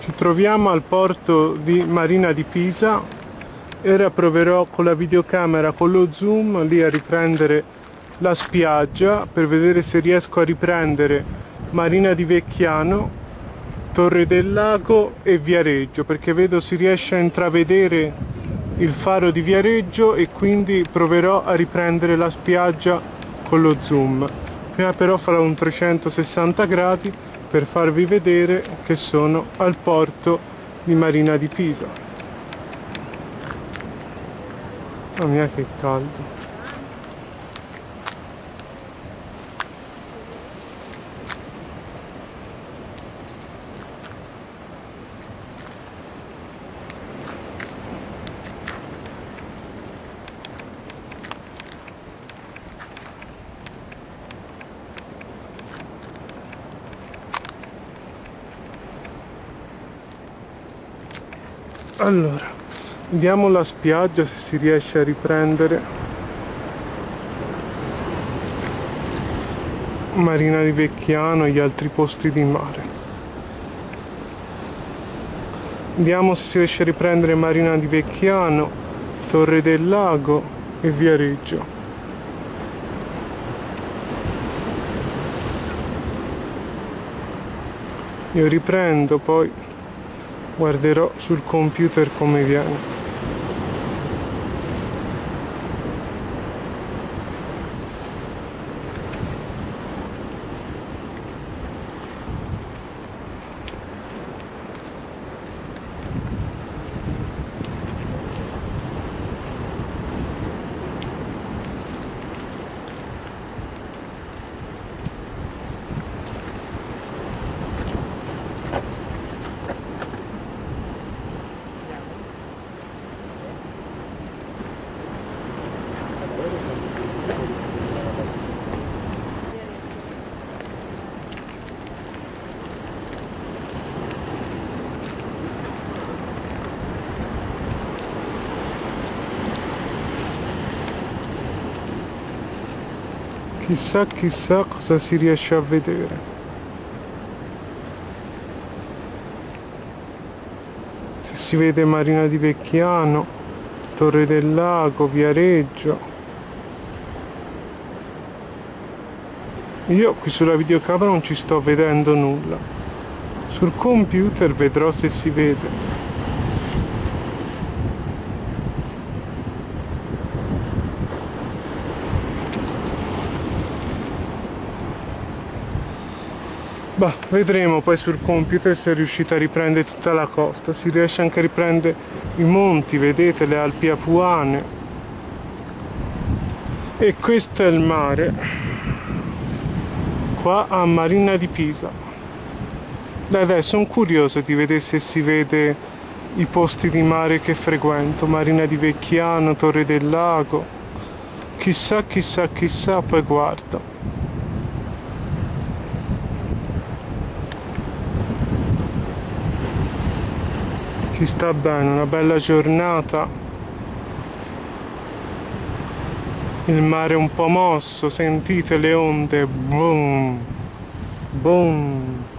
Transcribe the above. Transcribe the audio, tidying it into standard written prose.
Ci troviamo al porto di Marina di Pisa. Ora proverò con la videocamera, con lo zoom, lì a riprendere la spiaggia per vedere se riesco a riprendere Marina di Vecchiano, Torre del Lago e Viareggio, perché vedo si riesce a intravedere il faro di Viareggio e quindi proverò a riprendere la spiaggia con lo zoom. Prima però farò un 360 gradi per farvi vedere che sono al porto di Marina di Pisa. Mamma mia che caldo! Allora, vediamo la spiaggia se si riesce a riprendere Marina di Vecchiano e gli altri posti di mare. Vediamo se si riesce a riprendere Marina di Vecchiano, Torre del Lago e Viareggio. Io riprendo, poi guarderò sul computer come viene. Chissà cosa si riesce a vedere. Se si vede Marina di Vecchiano, Torre del Lago, Viareggio. Io qui sulla videocamera non ci sto vedendo nulla. Sul computer vedrò se si vede. Bah, vedremo poi sul computer se è riuscito a riprendere tutta la costa. Si riesce anche a riprendere i monti, vedete, le Alpi Apuane. E questo è il mare qua a Marina di Pisa. Dai, sono curioso di vedere se si vede i posti di mare che frequento. Marina di Vecchiano, Torre del Lago. Chissà, poi guarda. Si sta bene, una bella giornata, il mare un po' mosso, sentite le onde, boom, boom.